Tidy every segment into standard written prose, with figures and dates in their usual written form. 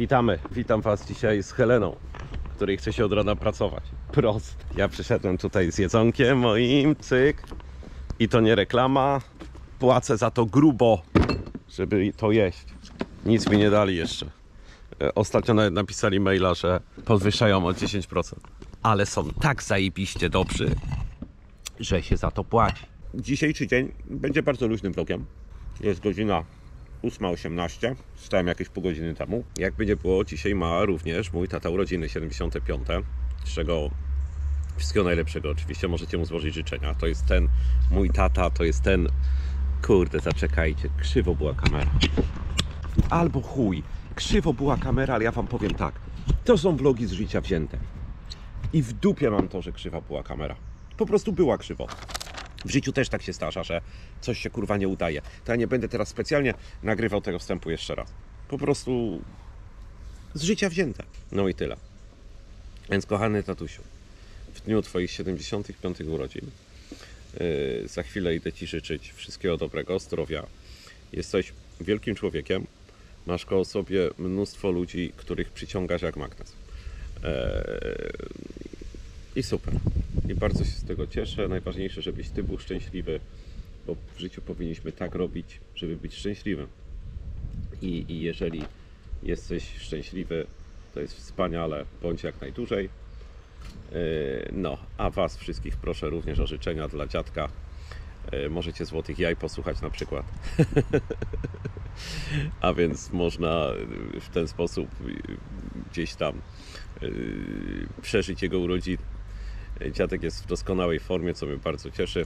Witam was dzisiaj z Heleną, której chce się od rana pracować. Prost. Ja przyszedłem tutaj z jedzonkiem moim, cyk. I to nie reklama. Płacę za to grubo, żeby to jeść. Nic mi nie dali jeszcze. Ostatnio nawet napisali maila, że podwyższają o 10%. Ale są tak zajebiście dobrzy, że się za to płaci. Dzisiejszy dzień będzie bardzo luźnym vlogiem. Jest godzina 8:18. Wstałem jakieś pół godziny temu. Jakby nie było, dzisiaj ma również mój tata urodziny 75. Z czego wszystkiego najlepszego. Oczywiście możecie mu złożyć życzenia. To jest ten mój tata, to jest ten... Kurde, zaczekajcie. Krzywo była kamera. Albo chuj. Krzywo była kamera, ale ja wam powiem tak. To są vlogi z życia wzięte. I w dupie mam to, że krzywa była kamera. Po prostu była krzywo. W życiu też tak się zdarza, że coś się kurwa nie udaje. To ja nie będę teraz specjalnie nagrywał tego wstępu jeszcze raz. Po prostu z życia wzięte. No i tyle. Więc kochany tatusiu, w dniu twoich 75 urodzin za chwilę idę ci życzyć wszystkiego dobrego, zdrowia. Jesteś wielkim człowiekiem. Masz koło sobie mnóstwo ludzi, których przyciągasz jak magnes. I super. I bardzo się z tego cieszę. Najważniejsze, żebyś ty był szczęśliwy, bo w życiu powinniśmy tak robić, żeby być szczęśliwym. I jeżeli jesteś szczęśliwy, to jest wspaniale, bądź jak najdłużej. No, a was wszystkich proszę również o życzenia dla dziadka. Możecie Złotych Jaj posłuchać na przykład. A więc można w ten sposób gdzieś tam przeżyć jego urodziny. Dziadek jest w doskonałej formie, co mnie bardzo cieszy.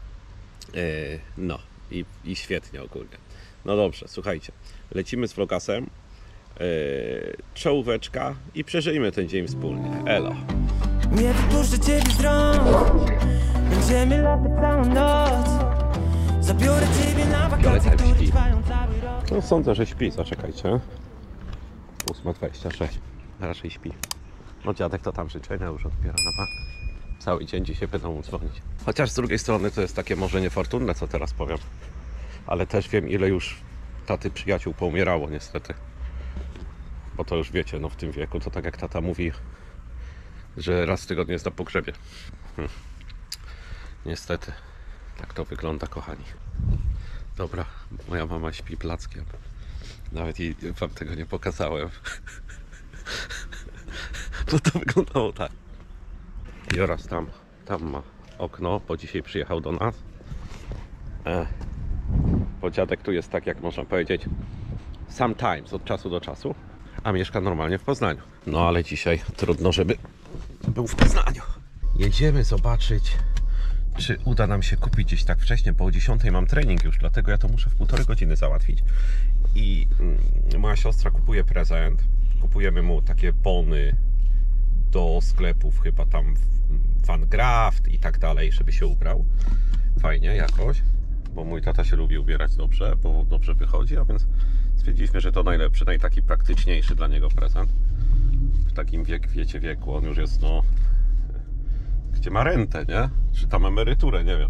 No i świetnie ogólnie. No dobrze, słuchajcie, lecimy z vlogasem. Czołóweczka i przeżyjmy ten dzień wspólnie. Elo. Nie wypuszczę ciebie z rąk. Będziemy latać całą noc. Zabiorę ciebie na wakacje, które trwają cały rok. No sądzę, że śpi, zaczekajcie. 8:26. Raczej śpi. No dziadek to tam życzenia już odbiera na bank. Cały dzień dzisiaj będą mu dzwonić. Chociaż z drugiej strony to jest takie może niefortunne, co teraz powiem. Ale też wiem, ile już taty przyjaciół poumierało niestety. Bo to już wiecie, no w tym wieku to tak jak tata mówi, że raz w tygodniu jest na pogrzebie. Niestety, tak to wygląda, kochani. Dobra, moja mama śpi plackiem. Nawet jej wam tego nie pokazałem. To wyglądało tak. I oraz tam ma okno, bo dzisiaj przyjechał do nas. Bo dziadek tu jest tak, jak można powiedzieć, sometimes, od czasu do czasu, a mieszka normalnie w Poznaniu. No ale dzisiaj trudno, żeby był w Poznaniu. Jedziemy zobaczyć, czy uda nam się kupić gdzieś tak wcześnie, bo o 10 mam trening już, dlatego ja to muszę w 1,5 godziny załatwić. I moja siostra kupuje prezent. Kupujemy mu takie bony do sklepów, chyba tam Van Graft i tak dalej, żeby się ubrał fajnie jakoś, bo mój tata się lubi ubierać dobrze, bo dobrze wychodzi, a więc stwierdziliśmy, że to najlepszy, najtaki praktyczniejszy dla niego prezent w takim wieku. On już jest, no, gdzie ma rentę, nie? Czy tam emeryturę, nie wiem.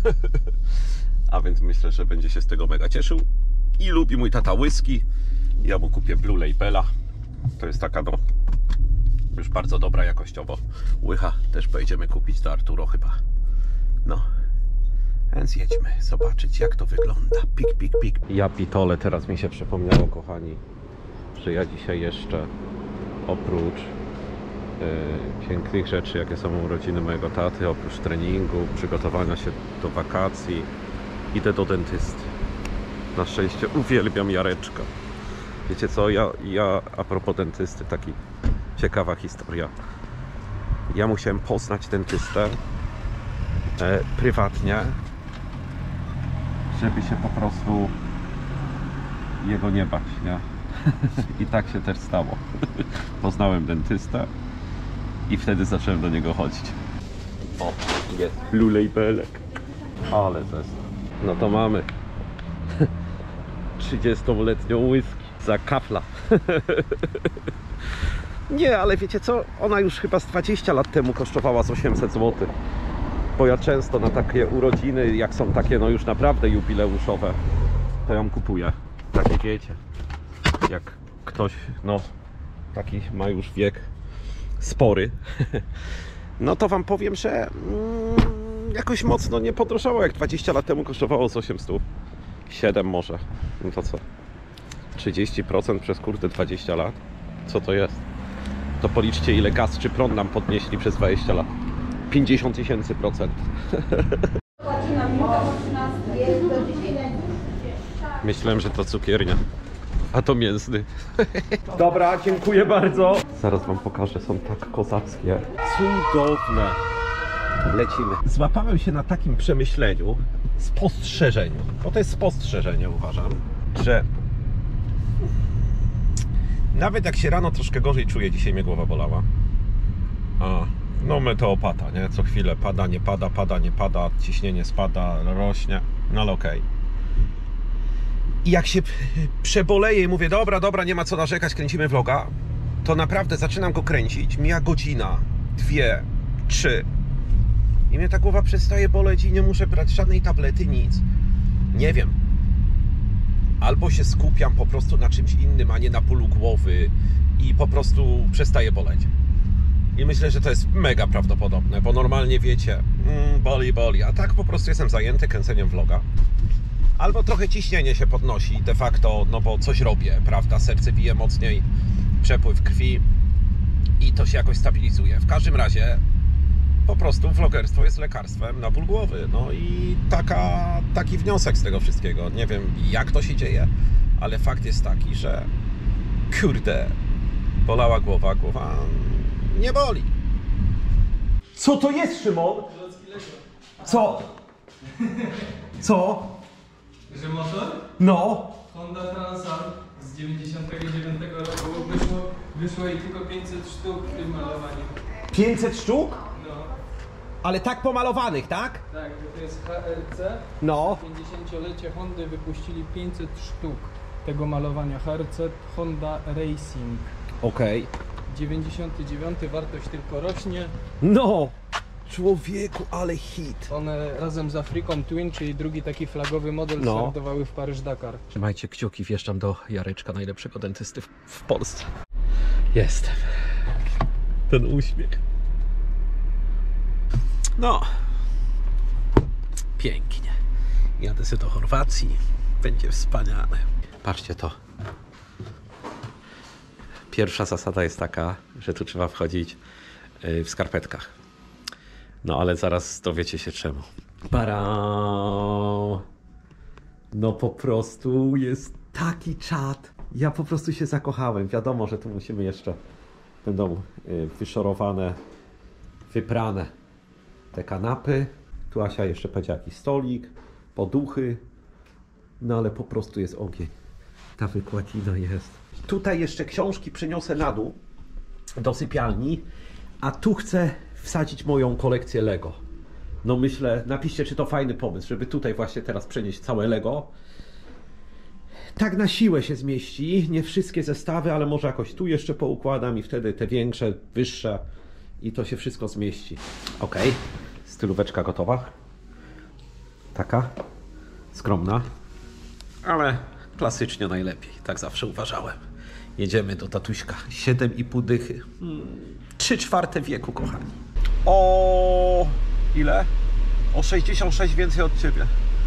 A więc myślę, że będzie się z tego mega cieszył. I lubi mój tata whisky. Ja mu kupię Blue Labela. To jest taka, no, już bardzo dobra jakościowo łycha. Też pojedziemy kupić do Arturo chyba. No, więc jedźmy zobaczyć, jak to wygląda. Pik. Ja pitole, teraz mi się przypomniało, kochani, że ja dzisiaj jeszcze oprócz pięknych rzeczy, jakie są urodziny mojego taty, oprócz treningu, przygotowania się do wakacji, idę do dentysty. Na szczęście uwielbiam Jareczka. Wiecie co, ja a propos dentysty, taki ciekawa historia. Ja musiałem poznać dentystę prywatnie, żeby się po prostu jego nie bać, nie? I tak się też stało. Poznałem dentystę i wtedy zacząłem do niego chodzić. O, jest Blue Labelek. Ale zestaw. No to mamy 30-letnią whisky za kafla. Nie, ale wiecie co? Ona już chyba z 20 lat temu kosztowała z 800 zł. Bo ja często na takie urodziny, jak są takie no już naprawdę jubileuszowe, to ją kupuję. Takie wiecie, jak ktoś no taki ma już wiek spory, no to wam powiem, że jakoś mocno nie podrożało, jak 20 lat temu kosztowało z 800, 7 może, no to co, 30% przez kurde 20 lat, co to jest? To policzcie, ile gaz czy prąd nam podnieśli przez 20 lat. 50 000%. Myślałem, że to cukiernia, a to mięsny. Dobra, dziękuję bardzo. Zaraz wam pokażę, są tak kozackie. Cudowne. Lecimy. Złapałem się na takim przemyśleniu, spostrzeżeniu, bo to jest spostrzeżenie, uważam, że nawet jak się rano troszkę gorzej czuję, dzisiaj mnie głowa bolała. No meteopata, nie? Co chwilę pada, nie pada, pada, nie pada, ciśnienie spada, rośnie, no ale okej. I jak się przeboleję i mówię, dobra, nie ma co narzekać, kręcimy vloga, to naprawdę zaczynam go kręcić, mija godzina, 2, 3 i mnie ta głowa przestaje boleć i nie muszę brać żadnej tablety, nic. Nie wiem. Albo się skupiam po prostu na czymś innym, a nie na bólu głowy i po prostu przestaje boleć. I myślę, że to jest mega prawdopodobne, bo normalnie wiecie, boli, a tak po prostu jestem zajęty kręceniem vloga. Albo trochę ciśnienie się podnosi de facto, no bo coś robię, prawda, serce bije mocniej, przepływ krwi i to się jakoś stabilizuje. W każdym razie po prostu vlogerstwo jest lekarstwem na ból głowy, no i taki wniosek z tego wszystkiego. Nie wiem, jak to się dzieje, ale fakt jest taki, że kurde, bolała głowa nie boli. Co to jest, Szymon? Co? Co? Że motor? No. Honda Transam z 99 roku wyszło i tylko 500 sztuk w tym malowaniu. 500 sztuk? No. Ale tak pomalowanych, tak? Tak, bo to jest HRC. No. 50-lecie Hondy wypuścili 500 sztuk tego malowania. HRC Honda Racing. Okej. 99 wartość tylko rośnie. No. Człowieku, ale hit. One razem z Afriką Twin, czyli drugi taki flagowy model, startowały w Paryż-Dakar. Trzymajcie kciuki, wjeżdżam do Jareczka, najlepszego dentysty w Polsce. Jestem. Ten uśmiech. No. Pięknie. Jadę sobie do Chorwacji. Będzie wspaniale. Patrzcie to. Pierwsza zasada jest taka, że tu trzeba wchodzić w skarpetkach. No ale zaraz dowiecie się czemu. Parał. No po prostu jest taki czad. Ja po prostu się zakochałem. Wiadomo, że tu musimy jeszcze, będą wyszorowane, wyprane te kanapy. Tu Asia jeszcze powiedziała jakiś stolik, poduchy. No ale po prostu jest ogień. Ta wykładina jest. Tutaj jeszcze książki przyniosę na dół do sypialni, a tu chcę wsadzić moją kolekcję Lego. No myślę, napiszcie, czy to fajny pomysł, żeby tutaj właśnie teraz przenieść całe Lego. Tak na siłę się zmieści, nie wszystkie zestawy, ale może jakoś tu jeszcze poukładam i wtedy te większe, wyższe i to się wszystko zmieści. Ok, stylóweczka gotowa. Taka skromna, ale klasycznie najlepiej, tak zawsze uważałem. Jedziemy do tatuśka, 7,5 dychy. 3/4 wieku, kochani. O ile? O 66 więcej od ciebie.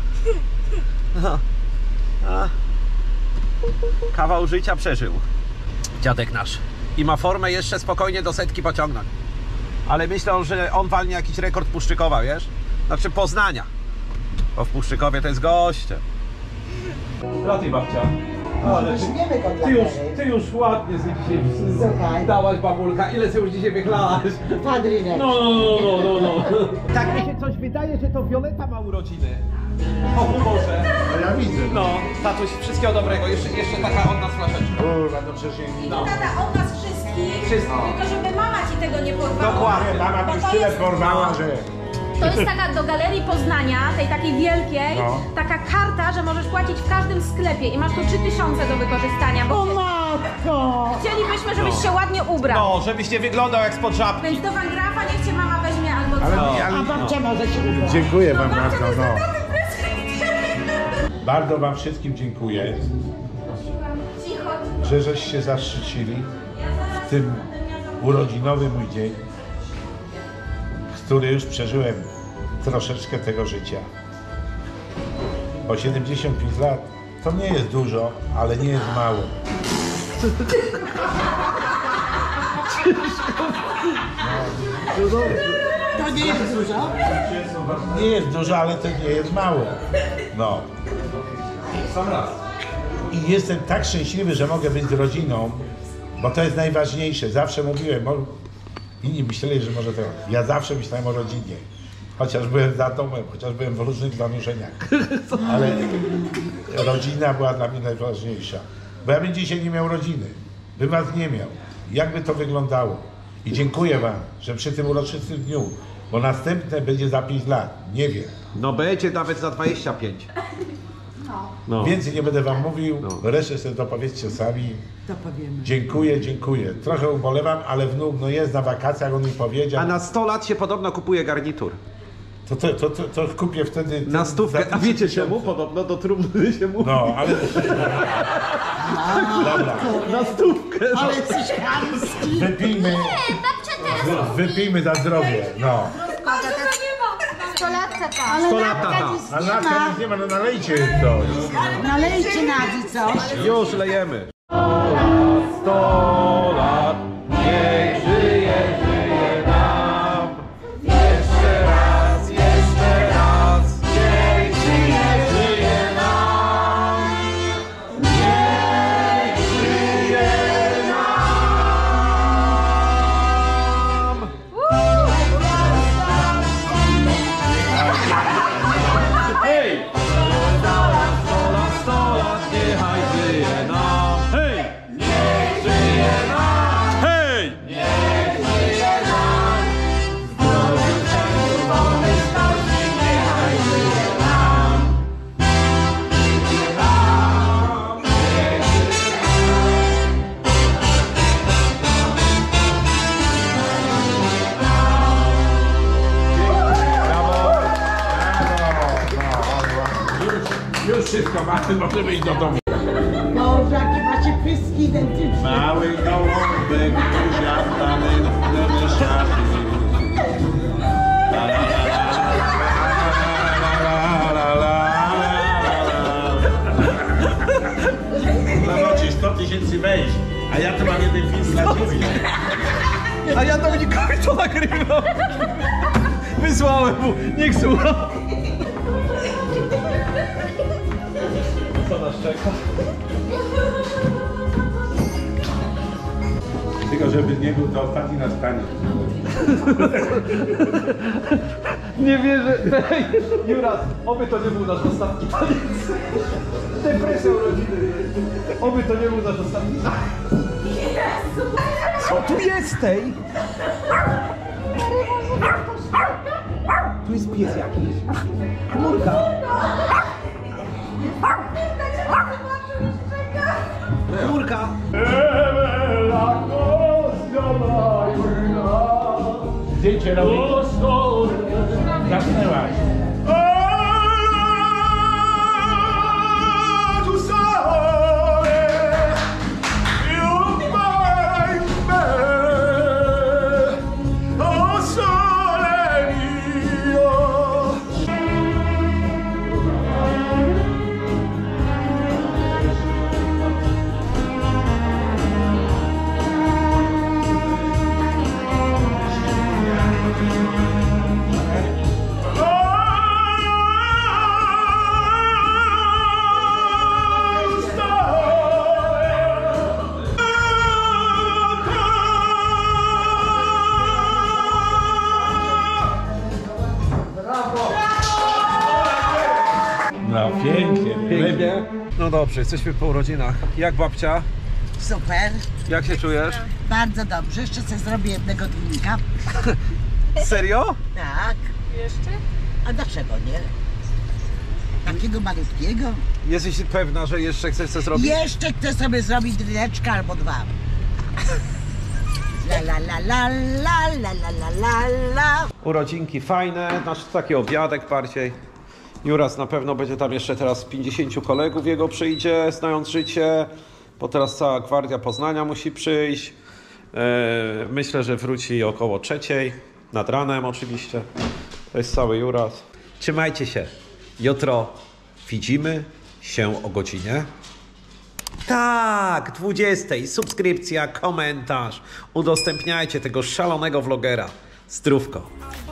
Kawał życia przeżył dziadek nasz. I ma formę jeszcze spokojnie do 100 pociągnąć. Ale myślę, że on walnie jakiś rekord Puszczykowa, wiesz? Znaczy Poznania. Bo w Puszczykowie to jest gościem. Raty babcia. Ale ty już ładnie sobie dzisiaj dałaś, babulka. Ile sobie już dzisiaj wychlałaś? Padrynek. No. Tak mi się coś wydaje, że to Violeta ma urodziny. O Boże. No ja widzę. No, tatuś, wszystkiego dobrego. Jeszcze taka od nas flaszeczka. Kurwa, to przecież nie No. Tata od nas wszystkich, Wszystko. tylko żeby mama ci tego nie porwała. Dokładnie. Mama Bo już to tyle jest- porwała, że... To jest taka do Galerii Poznania, tej takiej wielkiej, No. taka karta, że możesz płacić w każdym sklepie i masz tu 3000 do wykorzystania, bo Matko! chcielibyśmy, żebyś się ładnie ubrał. No, żebyś nie wyglądał jak spod żabki. Więc do Wangrafa niech cię mama weźmie albo co. A babcia może się ubrać. Dziękuję wam Babcia, bardzo, to jest no. naprawdę prezent. Bardzo wam wszystkim dziękuję, Cicho. że żeście zaszczycili. tym urodzinowy mój dzień, który już przeżyłem troszeczkę tego życia. Bo 75 lat to nie jest dużo, ale nie jest mało. To nie jest dużo. Nie jest dużo, ale to nie jest mało. No. Sam raz. I jestem tak szczęśliwy, że mogę być z rodziną, bo to jest najważniejsze. Zawsze mówiłem, inni myśleli, że może to... Ja zawsze myślałem o rodzinie. Chociaż byłem za domem, chociaż byłem w różnych zanurzeniach. Ale rodzina była dla mnie najważniejsza. Bo ja bym dzisiaj nie miał rodziny. Bym was nie miał. Jak by to wyglądało? I dziękuję wam, że przy tym uroczystym dniu, bo następne będzie za 5 lat. Nie wiem. No będzie nawet za 25. No. Więcej nie będę wam mówił, No. resztę sobie dopowiedzcie sami. To powiemy. Dziękuję, dziękuję. Trochę ubolewam, ale wnuk jest na wakacjach, on mi powiedział. A na 100 lat się podobno kupuje garnitur. To kupię wtedy... Na stówkę. A wiecie czemu? Podobno do trumny się mówi. No, ale... Dobra, Na stówkę. Ale jesteś chamski. wypijmy, wypijmy za zdrowie, no. 100 lat tata. Ale 100 lat, Natka tata. nic A nie na to ma. nic nie ma, no nalejcie coś. Nalejcie Nadzi coś. Już lejemy. 100 lat, niech żyje, żyje nam. Jeszcze raz, niech żyje, żyje nam. Niech żyje nam. Hej! 100 lat, niechaj żyje nam. Hej! Niech żyje nam. Hej! Niech żyje nam. Zdrowiu, szczęściu, pomyślności, niechaj żyje nam. Żyje nam. Niech żyje Już wszystko mamy, możemy iść do domu. Boże, jakie macie pyski identyczne. Mały gołąbek, buziata, lękne szaty. Zobaczysz, 100 000 wejść, a ja tu mam jeden film dla ciebie. A ja Dominikowi to nagrywam. Wysłałem mu, niech słucha. Co nas czeka? Tylko żeby nie był to ostatni na stanie. Nie wierzę. Hej, Juras, oby to nie był nasz ostatni taniec. Depresja urodziny. Oby to nie był nasz ostatni taniec. Co tu jest tej? Tu jest pies jakiś. Chmurka. Chmurka. Zdjęcie robię. Zasnęłaś. No pięknie, Pięknie. No dobrze, jesteśmy po urodzinach. Jak babcia? Super, Jak się czujesz? bardzo dobrze. Jeszcze sobie zrobię jednego drinka. Serio? Tak. Jeszcze? A dlaczego nie? Takiego malutkiego. Jesteś pewna, że jeszcze chcesz coś zrobić? Jeszcze chcę sobie zrobić drineczka albo dwa. La la la la la la la la la la. Urodzinki fajne, znaczy taki obiadek bardziej. Juras na pewno będzie tam jeszcze teraz 50 kolegów jego przyjdzie, znając życie, bo teraz cała gwardia Poznania musi przyjść. Myślę, że wróci około 3:00, nad ranem oczywiście. To jest cały uraz. Trzymajcie się. Jutro widzimy się o godzinie. Tak, 20:00. Subskrypcja, komentarz. Udostępniajcie tego szalonego vlogera. Zdrówko.